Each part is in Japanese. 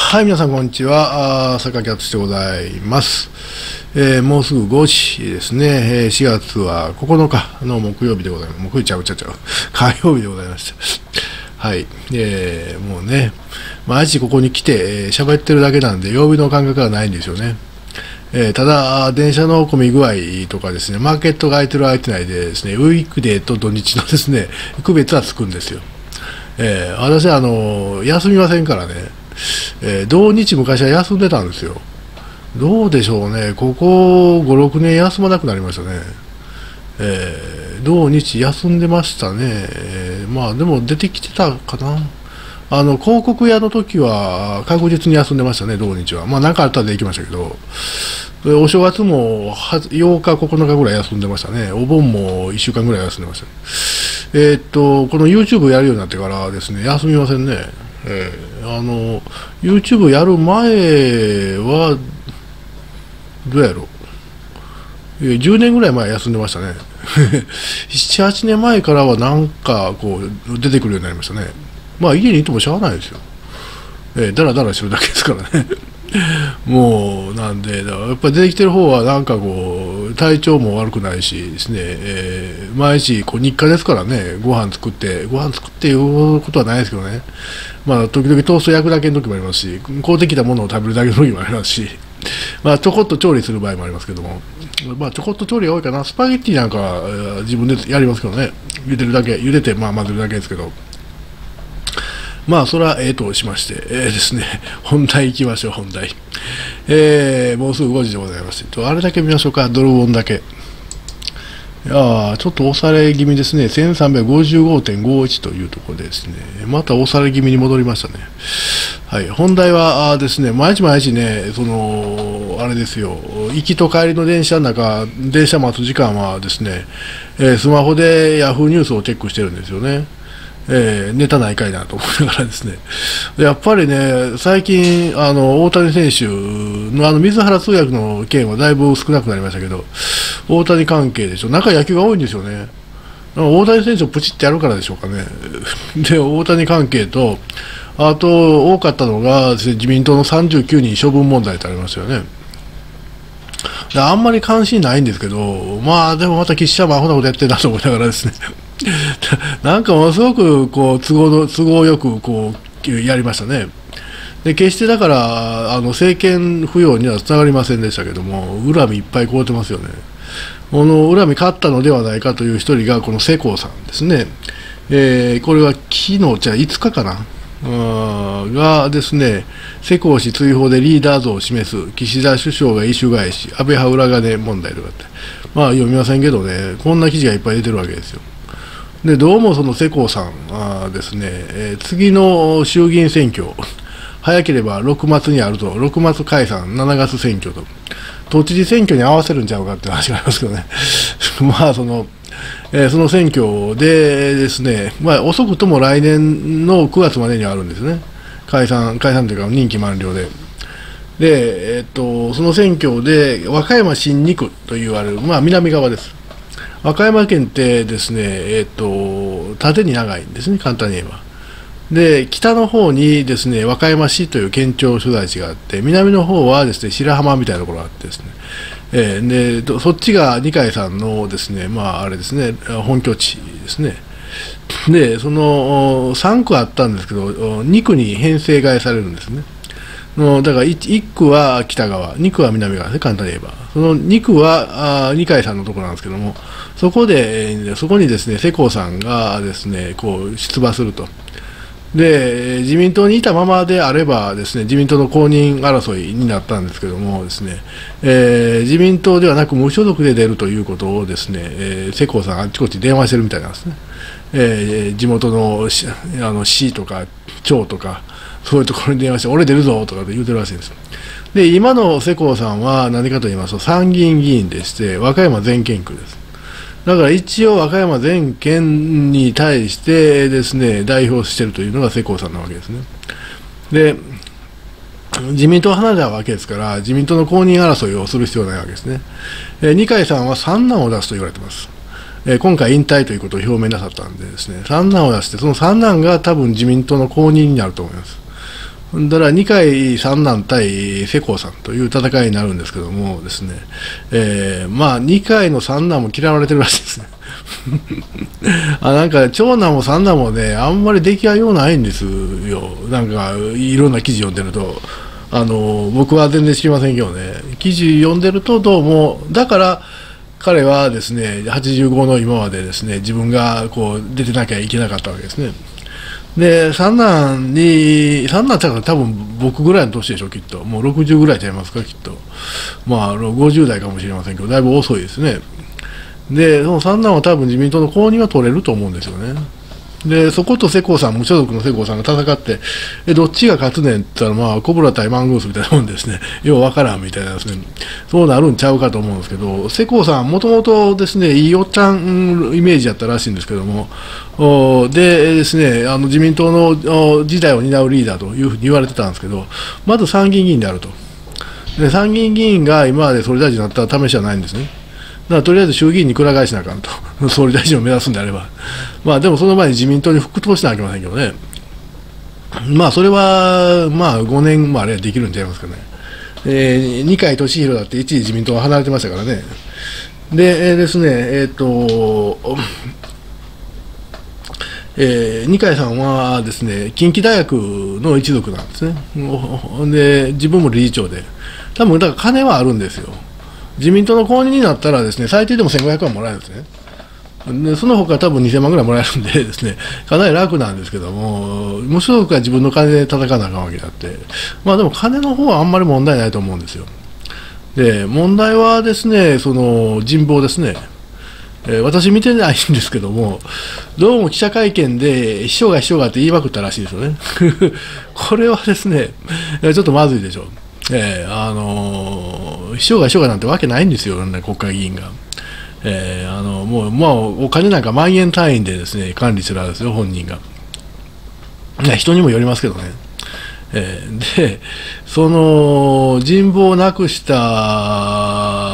はい、皆さん、こんにちは。榊敦でございます。もうすぐ5時ですね。4月は9日の木曜日でございます。木曜日ちゃう。火曜日でございました。はい。もうね、毎日ここに来て喋、ってるだけなんで、曜日の感覚はないんですよね。ただ、電車の混み具合とかですね、マーケットが空いてる空いてないでですね、ウィークデーと土日のですね、区別はつくんですよ。私は休みませんからね。土日昔は休んでたんですよ。どうでしょうね、ここ5、6年休まなくなりましたね。土日休んでましたね。まあでも出てきてたかな。広告屋の時は確実に休んでましたね、土日は。まあ何かあったらで行きましたけど、お正月も8日、9日ぐらい休んでましたね。お盆も1週間ぐらい休んでました。この YouTube やるようになってからですね、休みませんね。YouTube やる前は、どうやろう。10年ぐらい前休んでましたね。7、8年前からはなんかこう出てくるようになりましたね。まあ家にいてもしゃあないですよ。だらだらしてるだけですからね。もうなんで、だからやっぱり出てきてる方はなんかこう体調も悪くないしですね、毎日こう日課ですからね、ご飯作っていうことはないですけどね。まあ時々トースト焼くだけの時もありますし、買うてきたものを食べるだけの時もありますし、まあちょこっと調理する場合もありますけども、まあちょこっと調理が多いかな。スパゲッティなんかは自分でやりますけどね、茹でてまあ混ぜるだけですけど。まあ、それはとしまして、ですね、本題行きましょう、本題。もうすぐ5時でございます。あれだけ見ましょうか、ドルウォンだけ。ちょっと押され気味ですね、1355.51 というところでですね、また押され気味に戻りましたね。はい、本題はですね、毎日ね、あれですよ、行きと帰りの電車の中、電車待つ時間はですね、スマホでヤフーニュースをチェックしてるんですよね。ネタないかいなと思いながらですね、やっぱりね、最近、大谷選手の水原通訳の件はだいぶ少なくなりましたけど、大谷関係でしょ、中野球が多いんですよね。大谷選手をプチってやるからでしょうかね。で、大谷関係と、あと多かったのがですね、自民党の39人処分問題ってありますよね。あんまり関心ないんですけど、まあでもまた岸田もアホなことやってるなと思いながらですねなんかものすごくこう都合よくこうやりましたね。で決してだから政権浮揚にはつながりませんでしたけども、恨みいっぱい買うてますよね。この恨み勝ったのではないかという一人がこの世耕さんですね。これは昨日じゃあ5日かな。がですね、世耕氏追放でリーダー像を示す、岸田首相が意趣返し、安倍派裏金問題とかって、まあ読みませんけどね、こんな記事がいっぱい出てるわけですよ。でどうもその世耕さんですね、次の衆議院選挙、早ければ6月にあると、6月解散、7月選挙と、都知事選挙に合わせるんちゃうかって話がありますけどね、まあその選挙でですね、まあ、遅くとも来年の9月までにはあるんですね、解散というか任期満了で。で、その選挙で和歌山新2区といわれる、まあ、南側です。和歌山県ってですね、縦に長いんですね、簡単に言えば。で、北の方にですね、和歌山市という県庁所在地があって、南の方はですね、白浜みたいなところがあってですね、でそっちが二階さんのですね、まああれですね、本拠地ですね。で、その3区あったんですけど、2区に編成替えされるんですね。だから 1区は北側、2区は南側ですね、簡単に言えば。その2区は二階さんのところなんですけども、そこにですね、世耕さんがですね、こう出馬すると。で自民党にいたままであればですね、自民党の公認争いになったんですけどもですね、自民党ではなく無所属で出るということをですね、世耕さんあっちこっち電話してるみたいなんですね。地元の市とか町とかそういうところに電話して俺出るぞとかって言うてるらしいんです。で今の世耕さんは何かと言いますと参議院議員でして和歌山全県区です。だから一応和歌山全県に対してですね、代表しているというのが世耕さんなわけですね。で自民党離れたわけですから自民党の公認争いをする必要はないわけですね。二階さんは三男を出すと言われています。今回引退ということを表明なさったんでですね、三男を出してその三男が多分自民党の公認になると思います。 だから二階三男対世耕さんという戦いになるんですけどもですね、まあ二階の三男も嫌われてるらしいですね。なんか長男も三男もね、あんまり出来が良くないんですよ。なんかいろんな記事読んでると、僕は全然知りませんけどね、記事読んでるとどうもだから彼はですね、85の今までですね、自分がこう出てなきゃいけなかったわけですね。で、三男ちゃんが多分僕ぐらいの年でしょ、きっと。もう60ぐらいちゃいますか、きっと。まあ、50代かもしれませんけど、だいぶ遅いですね。で、その三男は多分自民党の公認は取れると思うんですよね。で、そこと世耕さん、無所属の世耕さんが戦って、どっちが勝つねんって言ったら、まあ、コブラ対マングースみたいなもんですね、ようわからんみたいなですね、そうなるんちゃうかと思うんですけど、世耕さん、もともとですね、いいおっちゃんイメージやったらしいんですけども、でですね、自民党の時代を担うリーダーというふうに言われてたんですけど、まず参議院議員であると。で、参議院議員が今まで総理大臣になった試しはないんですね。だからとりあえず衆議院にくら替えしなあかんと、総理大臣を目指すんであれば、まあ、でもその前に自民党に復党しなきゃいけませんけどね、まあ、それは、まあ、5年もあれはできるんちゃいますかね、二階俊博だって一時自民党は離れてましたからね、で、ですね、二階さんはですね、近畿大学の一族なんですね、で自分も理事長で、多分だから金はあるんですよ。自民党の公認になったらですね、最低でも1500万もらえるんですね。でその他多分2000万ぐらいもらえるんでですね、かなり楽なんですけども、無所属は自分の金で戦わなあかんわけであって、まあでも金の方はあんまり問題ないと思うんですよ。で、問題はですね、その人望ですね。私見てないんですけども、どうも記者会見で秘書がって言いまくったらしいですよね。これはですね、ちょっとまずいでしょう。秘書がなんてわけないんですよ、国会議員が。もう、まあ、お金なんか万円単位でですね、管理するわけですよ、本人が。人にもよりますけどね。で、その人望をなくした、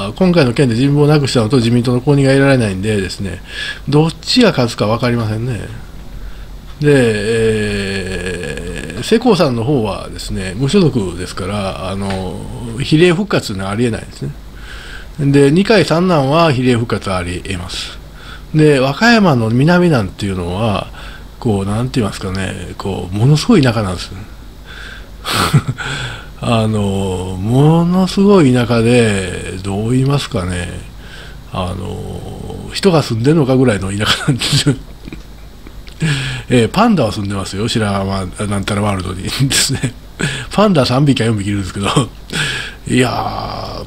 今回の件で人望をなくしたのと自民党の公認が得られないんでですね、どっちが勝つか分かりませんね。で、世耕さんの方はですね、無所属ですから、比例復活はありえないですね。で、二階三男は比例復活ありえます。で、和歌山の南なんていうのは、こう、なんて言いますかね、こう、ものすごい田舎なんです。ものすごい田舎で、どう言いますかね、人が住んでるのかぐらいの田舎なんですよ。パンダは住んでますよ、白浜なんたらワールドにですね。パンダ3匹か4匹いるんですけど、いや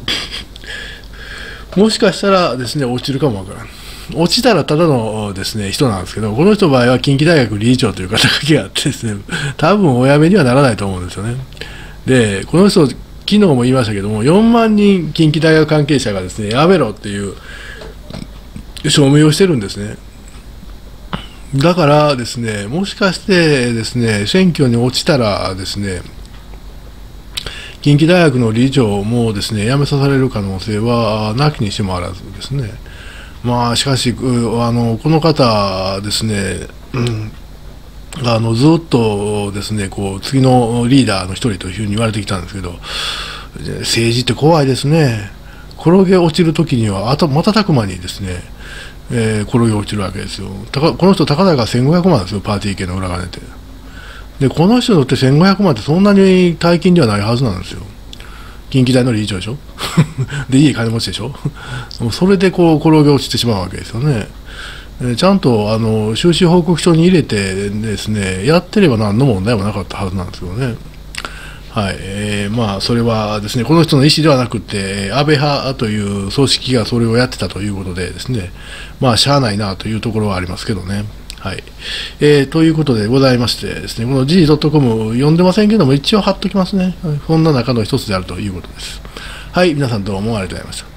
ー、もしかしたらですね、落ちるかもわからん。落ちたらただのですね、人なんですけど、この人の場合は近畿大学理事長という肩書きがあってですね、多分お辞めにはならないと思うんですよね。で、この人、昨日も言いましたけども、4万人近畿大学関係者がですね、やめろっていう証明をしてるんですね。だからですね、もしかしてですね、選挙に落ちたらですね、近畿大学の理事長もですね、辞めさせられる可能性はなきにしもあらずですね。まあ、しかし、この方ですね、ずっとですね、こう、次のリーダーの一人というふうに言われてきたんですけど、政治って怖いですね。転げ落ちるときには、瞬く間にですね、転げ落ちるわけですよ。この人、たかだか1500万ですよ、パーティー券の裏金で。で、この人にとって1500万ってそんなに大金ではないはずなんですよ。近畿大の理事長でしょで、いい金持ちでしょそれでこう転げ落ちてしまうわけですよね。ちゃんと収支報告書に入れてですね、やってれば何の問題もなかったはずなんですけどね。はい、まあ、それはですね、この人の意思ではなくて、安倍派という組織がそれをやってたということでですね、まあ、しゃあないなというところはありますけどね。はい、ということでございましてですね、この G.com 読んでませんけども、一応貼っときますね。そんな中の一つであるということです。はい、皆さんどうもありがとうございました。